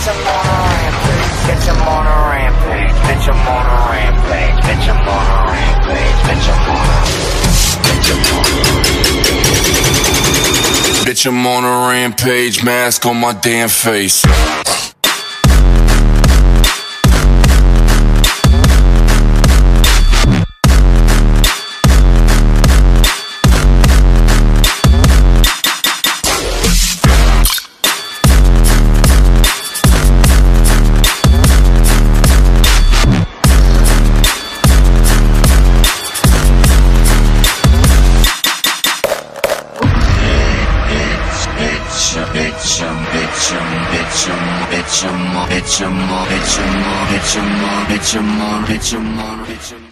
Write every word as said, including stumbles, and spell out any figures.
Bitch, I'm on a rampage. Bitch, I'm on a rampage. Bitch, I'm on a rampage. Bitch, I'm on a rampage. Bitch, I'm on a Bitch, I'm on a rampage, mask on my damn face. Bitchum, bitchum, bitchum, bitchum, bitchum, bitchum, bitchum, bitchum, bitchum, bitchum, bitchum, bitchum.